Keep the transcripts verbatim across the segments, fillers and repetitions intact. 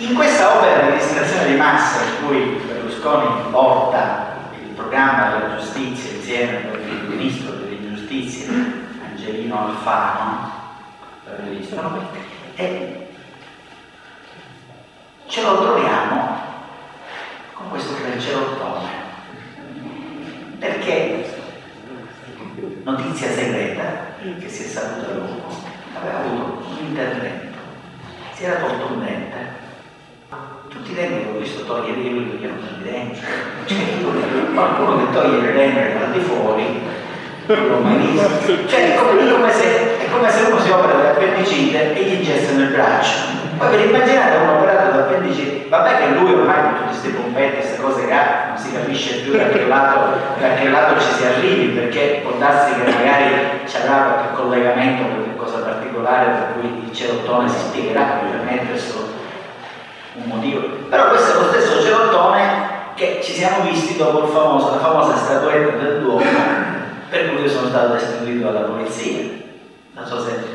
In questa opera di legislazione di massa in cui Berlusconi porta il programma della giustizia insieme con il ministro delle giustizie Angelino Alfano, ministro, e ce lo troviamo con questo cancerottone, perché notizia segreta che si è saputa dopo, aveva avuto un intervento, si era tolto un dente. Tutti i denti che ho visto togliere io li toglievo dal dente, cioè io, qualcuno che toglie il dente dal di fuori non l'ho mai visto, cioè è come, è, come se, è come se uno si opera dell'appendicite e gli gestano il braccio. Poi vi immaginate uno operato dall'appendicite, vabbè che lui ormai con tutte queste pompette, queste cose che non si capisce più da che lato, da che lato ci si arrivi, perché può darsi che magari ci avrà qualche collegamento, qualche cosa particolare per cui il cerottone si spiegherà per metterselo un motivo. Però questo è lo stesso cerottone che ci siamo visti dopo il famoso, la famosa statuetta del Duomo per cui io sono stato destituito dalla polizia. Non so se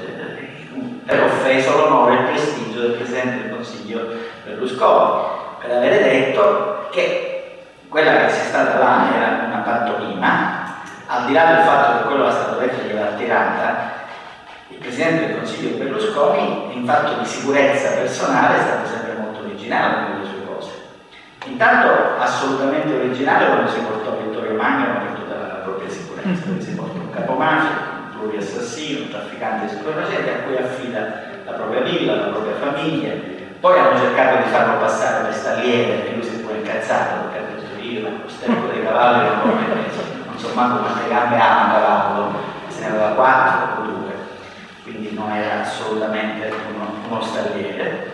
per offeso l'onore e il prestigio del Presidente del Consiglio Berlusconi, per avere detto che quella che sia stata là era una pantomima, al di là del fatto che quello era stato detto che l'ha tirata. Il Presidente del Consiglio Berlusconi in fatto di sicurezza personale è stato sempre molto originale con le sue cose. Intanto assolutamente originale quando si portò Vittorio Magno per tutta la propria sicurezza, quindi si portò un capomafia, pluriassassino, un trafficante di stupefacenti a cui affida la propria villa, la propria famiglia. Poi hanno cercato di farlo passare per stalliere e lui si è poi incazzato perché ha detto io lo sterco dei cavalli non l'ho mai preso, non so manco quante gambe ha un cavallo, se ne aveva quattro o due, quindi non era assolutamente uno, uno stalliere.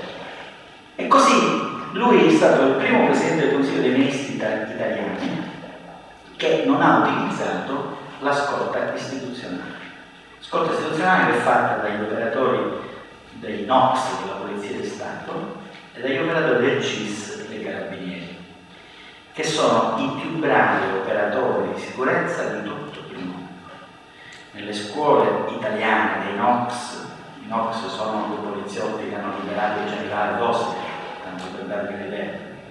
E così lui è stato il primo Presidente del Consiglio dei Ministri italiani che non ha utilizzato la scorta istituzionale. Scorta istituzionale che è fatta dagli operatori dei N O C S della Polizia di Stato e dagli operatori del C I S dei Carabinieri, che sono i più bravi operatori di sicurezza di tutto il mondo. Nelle scuole italiane dei N O C S, i N O C S sono due poliziotti che hanno liberato il generale Vostri, tanto per darvi un'idea,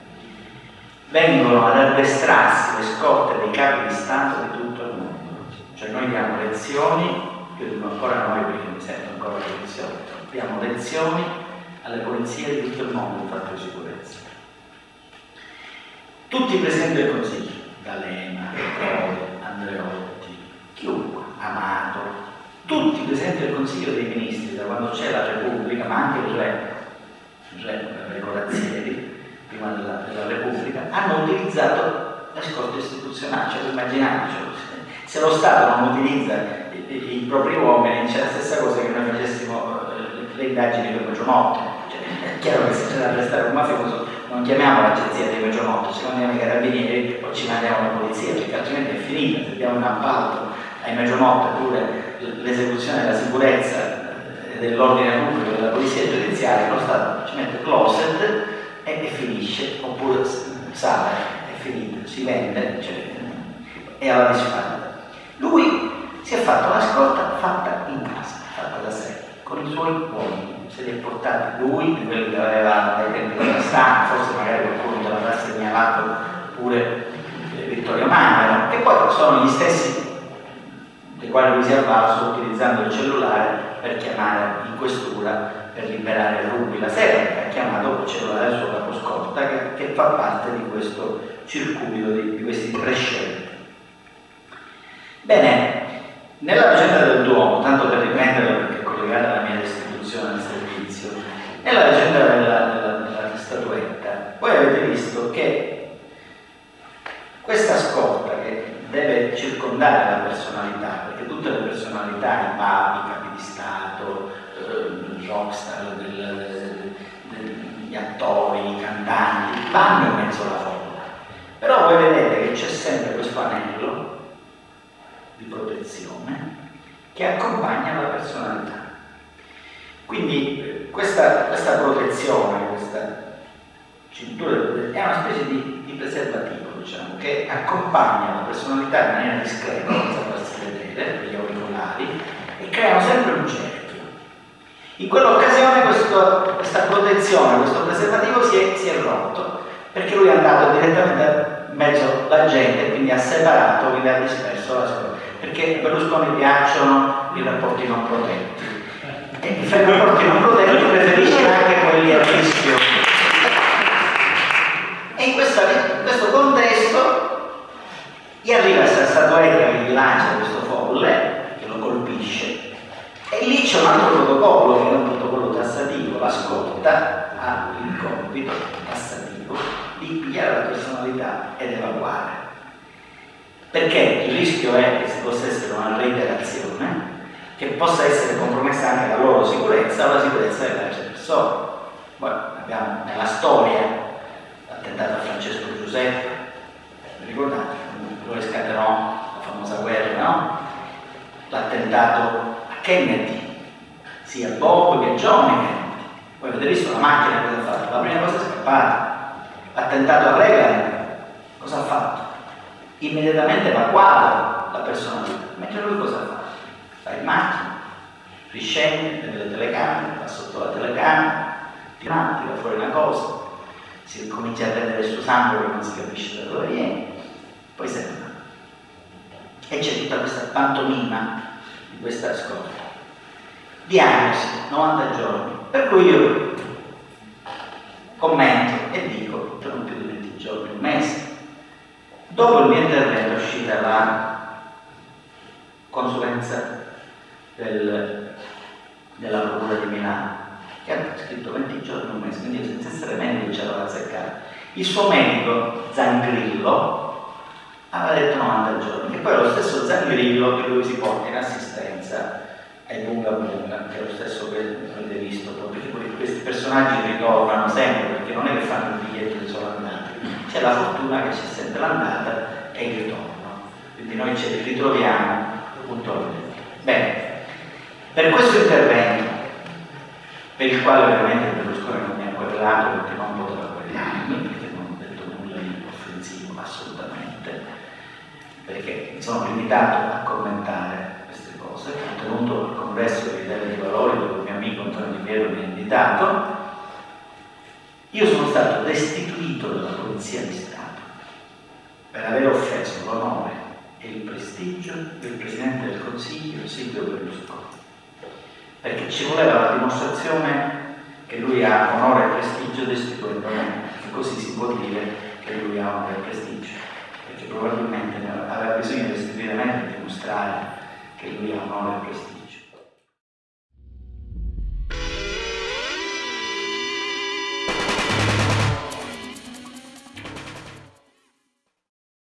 vengono ad addestrarsi le scorte dei capi di Stato di tutto il mondo. Cioè noi diamo lezioni, io dico ancora noi perché mi sento ancora poliziotto, diamo lezioni alle polizie di tutto il mondo in fatto di sicurezza. Tutti i Presidenti del Consiglio, D'Alema, Andreotti, chiunque, Amato, tutti i Presidenti del Consiglio dei Ministri, da quando c'è la Repubblica, ma anche il Re, il Re, Enrico Razzieri, prima della, della Repubblica, hanno utilizzato le scorte istituzionali, cioè immaginatevi, se lo Stato non utilizza i, i, i propri uomini, c'è la stessa cosa che noi facessimo le, le indagini per Mezzanotte. Cioè, è chiaro che se c'è da arrestare un mafioso non chiamiamo l'agenzia di Mezzanotte, ci mandiamo i carabinieri o ci mandiamo la polizia, perché altrimenti è finita. Se diamo un appalto ai Mezzanotte oppure l'esecuzione della sicurezza e dell'ordine pubblico della polizia giudiziaria, lo Stato ci mette closet e, e finisce, oppure sale, è finito, si vende, cioè, è alla disfatta. Lui si è fatto la scorta fatta in casa, fatta da sé, con i suoi uomini, se li è portati lui, quelli che aveva dai tempi della stampa, forse magari qualcuno te l'avrà segnalato pure eh, Vittorio Magno, che poi sono gli stessi dei quali lui si è avvalso utilizzando il cellulare per chiamare in questura per liberare Rubi la sera, ha chiamato il cellulare del suo caposcorta che, che fa parte di questo circuito di, di questi prescelti. Bene, nella vicenda del Duomo, tanto per riprenderla perché è collegata alla mia restituzione al servizio, nella vicenda della, della, della statuetta, voi avete visto che questa scorta che deve circondare la personalità, perché tutte le personalità, i papi, i capi di Stato, eh, il rockstar, del, del, del, gli attori, i cantanti, vanno in mezzo alla folla. Però voi vedete che c'è sempre questo anello di protezione che accompagna la personalità. Quindi questa, questa protezione, questa cintura è una specie di, di preservativo, diciamo, che accompagna la personalità in maniera discreta, senza farsi vedere, per gli auricolari, e creano sempre un cerchio. In quell'occasione questa protezione, questo preservativo preservativo si è, si è rotto, perché lui è andato direttamente in mezzo alla gente, quindi ha separato, quindi ha disperso la sua. Perché a Berlusconi piacciono i rapporti non protetti. E i rapporti non protetti preferisce anche quelli a rischio. E in, questa, in questo contesto gli arriva questa statuetta che gli lancia questo folle, che lo colpisce, e lì c'è un altro protocollo, che è un protocollo tassativo. La scorta ha il compito tassativo di pigliare la personalità ed evaluare. Perché il rischio è che si possa essere una reiterazione, che possa essere compromessa anche la loro sicurezza o la sicurezza delle altre persone. Poi abbiamo nella storia l'attentato a Francesco Giuseppe, vi ricordate? Poi scatenò la famosa guerra, no? L'attentato a Kennedy, sia Bob che John Kennedy. Poi avete visto la macchina cosa ha fatto? La prima cosa è scappata. L'attentato a Reagan, cosa ha fatto? Immediatamente evacuato la personalità. Mentre lui cosa fa? Sta in macchina, riscende nelle telecamere, va sotto la telecamera, tira fuori una cosa, si comincia a prendere il suo sangue che non si capisce da dove viene, poi se ne va. E c'è tutta questa pantomima di questa scorta. Diagnosi, novanta giorni, per cui io commento e dico, non più di venti giorni, un mese. Dopo il mio intervento è uscita la consulenza del, della Procura di Milano, che ha scritto venti giorni, un mese, quindi io senza essere medico ce l'avevo azzeccato. Il suo medico, Zangrillo, aveva detto novanta giorni, e poi lo stesso Zangrillo che lui si porta in assistenza ai Bunga Bunga, che è lo stesso che avete visto, perché poi questi personaggi ritornano sempre, perché non è che fanno il biglietto di sola andata, c'è la fortuna che c'è sempre l'andata e il ritorno, quindi noi ci ritroviamo puntualmente. Bene, per questo intervento, per il quale ovviamente Berlusconi non mi ha querelato perché non poteva querelarmi, perché non ho detto nulla di offensivo assolutamente, perché mi sono limitato a commentare queste cose, ho tenuto il congresso dell'Italia dei Valori dove il mio amico Antonio Di Piero mi ha invitato. Io sono stato destituito dalla Polizia di Stato per aver offeso l'onore e il prestigio del Presidente del Consiglio Silvio Berlusconi, perché ci voleva la dimostrazione che lui ha onore e prestigio destituendo me, che così si può dire che lui ha onore e prestigio, perché probabilmente aveva bisogno di destituire me per dimostrare che lui ha onore e prestigio.